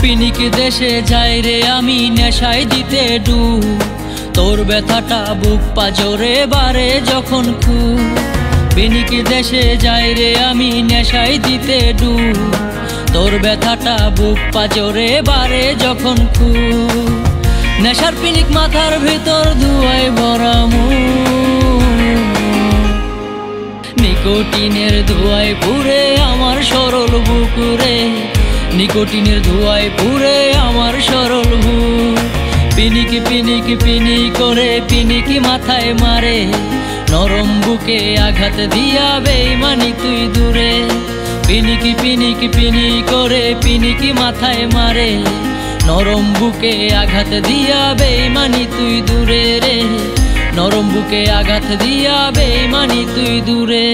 পিনিক দেশে যাই রে আমি নেশায় দিতে ডুব, তোর ব্যথাটা বুক পাজরে বারে যখন খুব। পিনিক দেশে যাই রে আমি নেশায় দিতে ডুব, তোর ব্যথাটা বুক পাজরে বারে যখন খুব। নেশার পিনিক মাথার ভিতর ধুয়ায় ভরা নিকোটিনের ধোঁয়ায় পুরে আমার সরল বুকুরে, নিকোটিনের ধোঁয়ায় পুরে আমার সরল বুক। পিনিক পিনিক পিনিক করে পিনিকি মাথায় মারে, নরম বুকে আঘাত দিয়া বেইমানি তুই দূরে। পিনিকি পিনিক পিনিক করে পিনিকি মাথায় মারে, নরম বুকে আঘাত দিয়া বেইমানি তুই দূরে রে, নরম বুকে আঘাত দিয়া বেইমানি তুই দূরে।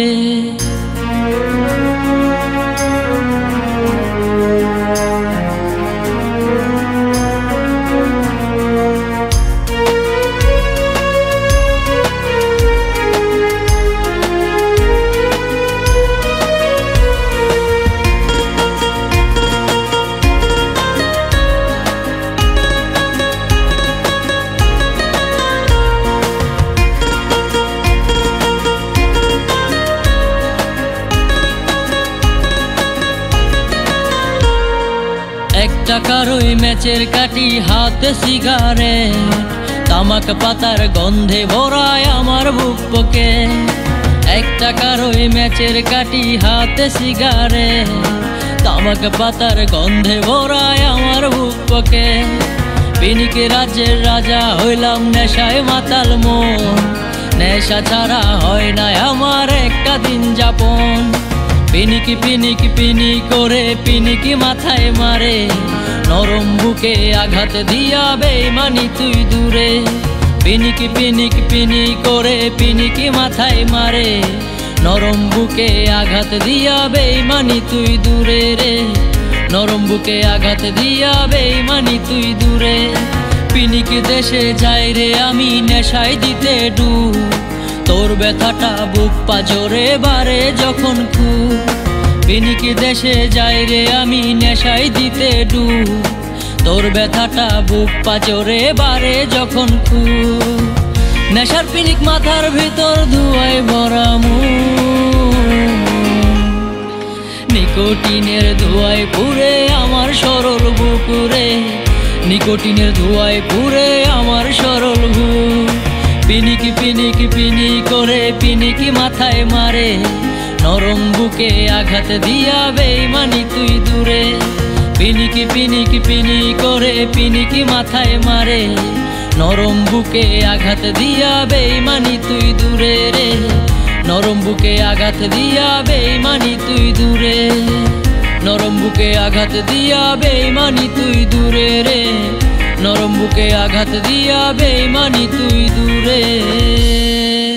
টাকার ওই ম্যাচের কাটি হাতে সিগারেট, তামাক পাতার গন্ধে ভরায় আমার বুক পকে। 1 টাকার ওই ম্যাচের কাটি হাতে সিগারেট, তামাক পাতার গন্ধে ভরায় আমার বুক পকে। পিনিক রাজ্যের রাজা হইলাম নেশায় মাতাল মন, নেশা ছাড়া হয় না আমার একটা দিন যাপন। পিনিক পিনিক পিনিক করে পিনিকি মাথায় মারে, নরম বুকে আঘাত দিয়া বেইমানি তুই দূরে। পিনিক পিনিক পিনিক করে পিনিকি মাথায় মারে, নরম বুকে আঘাত দিয়া বেইমানি তুই দূরে রে, নরম বুকে আঘাত দিয়া বেইমানি তুই দূরে। পিনিক দেশে যাই রে আমি নেশায় দিতে ডুব, তোর ব্যথাটা বুক পাজরে বারে যখন খুব। পিনিক দেশে যাই রে আমি নেশায় দিতে ডুব, তোর ব্যথাটা বুক পাজরে বারে যখন খুব। নেশার পিনিক মাথার ভিতর ধোঁয়ায় ভরা নিকোটিনের ধোঁয়ায় পুরে আমার সরল বুকুরে, নিকোটিনের ধোঁয়ায় পুরে আমার সরল বুক। পিনিক পিনিক পিনিক করে পিনিকি মাথায় মারে, নরম বুকে আঘাত দিয়া বেইমানি তুই দূরে। পিনিক পিনিক পিনিক করে পিনিকি মাথায় মারে, নরম বুকে আঘাত দিয়া বেইমানি তুই দূরে রে, নরম বুকে আঘাত দিয়া বেইমানি তুই দূরে, নরম বুকে আঘাত দিয়া বেইমানি তুই দূরে রে, নরম বুকে আঘাত দিয়া বেইমানি তুই দূরে।